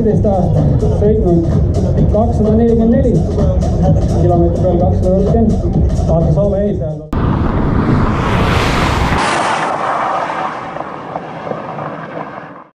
17 aastat, sõitnud 244 kilomeetri peal 220. vaata Soome ehitajad.